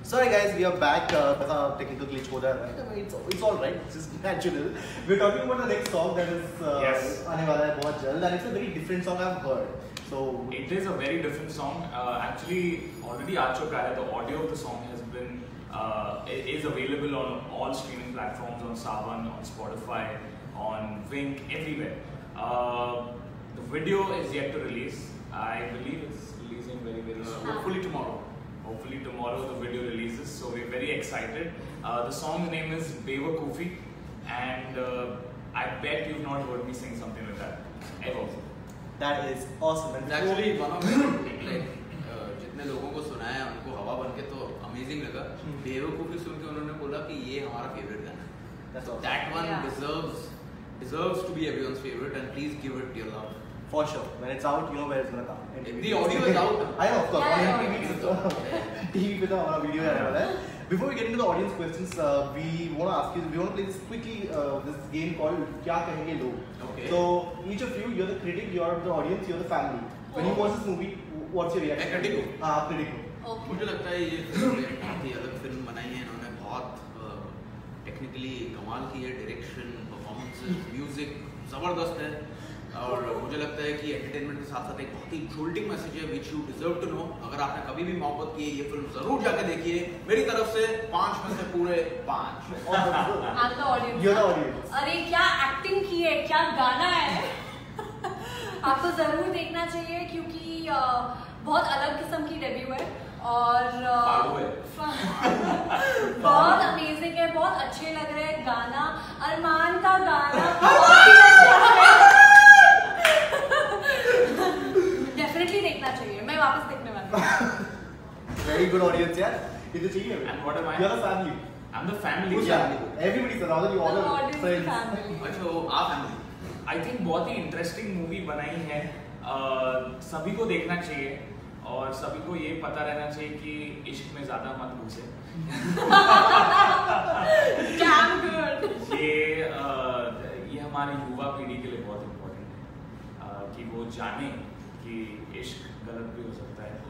Sorry guys, we are back. Technical glitch हो रहा है. It's all right. It's just natural. We're talking about the next song that is आने वाला है बहुत जल्द, and it's a very different song I've heard. So it is a very different song. Actually, already आ चुका है. The audio of the song has been is available on all streaming platforms, on Saavn, on Spotify, on Wink, everywhere. The video is yet to release. I believe it's releasing very soon. Hopefully tomorrow. Hopefully tomorrow the video releases, so we're very excited. The song's name is Bewakoofi, and I bet you've not heard me sing something like that ever. That is awesome. And actually one of the जितने लोगों को सुना है उनको हवा बन के तो अमेजिंग लगा. बेवकूफी सुन के उन्होंने बोला कि ये हमारा फेवरेट गाना है. Awesome. That one deserves to be everyone's favorite, and please give it your love. For sure. When it's out, you know where it's gonna come. The audio is out. I know, of course. Yeah, TV पे तो हमारा video है वाला है. Before we get into the audience questions, we want to ask you. We want to play this quickly. This game called क्या कहेंगे लोग. Okay. So each of you, you're the critic, you're the audience, you're the family. When you watch this movie, what's your reaction? मैं critic हूँ. हाँ, critic हूँ. मुझे लगता है ये बहुत ही अलग फिल्म बनाई है इन्होंने. बहुत टेक्निकली कमाल की है. डायरेक्शन, परफॉर्मेंसेस, म्यूजिक जबरदस्त है. और मुझे लगता है कि एंटरटेनमेंट के साथ साथ एक बहुत ही जोल्टिंग मैसेज है which you deserve to know. अगर आपने कभी भी मोहब्बत की है ये फिल्म जरूर जाके देखिए. मेरी तरफ से 5 में से पूरे 5. I'm the audience. You're the audience. अरे क्या एक्टिंग की है, क्या गाना है. आपको जरूर देखना चाहिए क्योंकि बहुत अलग किस्म की डेब्यू है और बहुत अमेजिंग है. बहुत अच्छे लग रहे हैं. गाना अरमान का गाना बहुत ही अच्छा है. डेफिनेटली देखना चाहिए. मैं वापस देखने वाली हूँ. Very good audience, यार. ये तो चाहिए. And what am I? You're the family. I'm the family. Who's family? Everybody's around you, all The the audience friends. family. अच्छा वो आप फैमिली. I think बहुत ही इंटरेस्टिंग मूवी बनाई है. सभी को देखना चाहिए और सभी को ये पता रहना चाहिए कि इश्क में ज्यादा मत घुसे. Damn good. ये हमारी युवा पीढ़ी के लिए बहुत इम्पोर्टेंट है कि वो जाने कि इश्क गलत भी हो सकता है.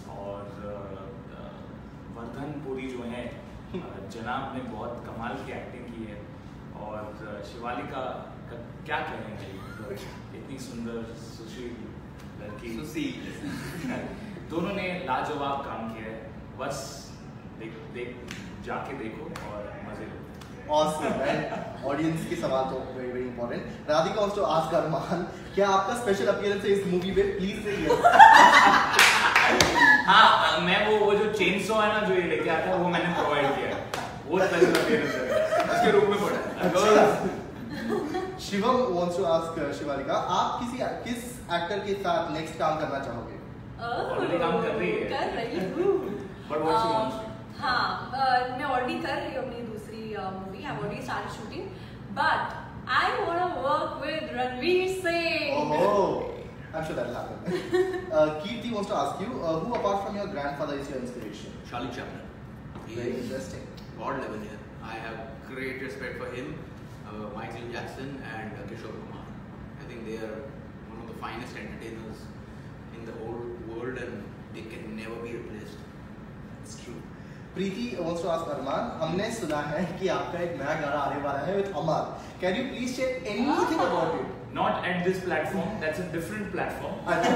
और वर्धनपुरी जो है जनाब ने बहुत कमाल की एक्टिंग की है. और शिवालिका का क्या कहेंगे. इतनी सुंदर सुशील लड़की. दोनों ने लाजवाब काम किया है. बस देख जाके देखो और मजे लो. Awesome, right? Audience के सवाल तो very important. Radhika wants to ask Arman, क्या आपका special appearance है इस movie में? Please say yes. हाँ, मैं वो जो चेनसॉ है ना जो ये लेके आता है वो मैंने प्रोवाइड किया है. वो स्पेशल अपीयरेंस है. उसके रूम में पड़ा है. Shivam wants to ask Shivalika, आप किस एक्टर के साथ नेक्स्ट काम करना चाहोगे? ऑलरेडी काम कर रही है. कर रही हूँ. But what she wants. हाँ, मैं ऑलरेडी कर रही हूँ अपनी दूसरी movie. I've already started shooting, but I want to work with Ranveer Singh. Oh, I'm sure that'll happen. Kirti wants to ask you, who apart from your grandfather is your inspiration? Charlie Chaplin. Very interesting. God level here. I have great respect for him. Michael Jackson and Kishore Kumar. I think they are one of the finest entertainers in the whole world, and they can never be replaced. It's true. Preeti wants to ask Arman, हमने सुना है कि आपका एक नया गाना आने वाला है with Amar. Can you please share anything about it? Not at this platform. That's a different platform.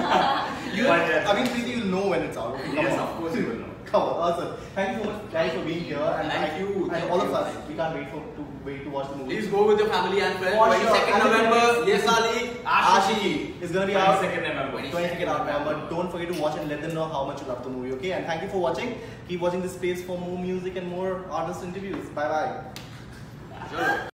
I mean, Preeti, you'll know when it's out. Okay, come Yes, on. of course you will know. Come on, awesome. Thank you so much, guys, for being here, and Thank you. and Thank all you. of us. We can't wait to watch the movie. Please go with your family and friends. For sure. 22nd November, Ye Sali, Ashiki. It's gonna be out 22nd November. 22nd November. Don't forget to watch and let them know how much you love the movie. Okay, and thank you for watching. Keep watching this space for more music and more artist interviews. Bye bye. Chalo.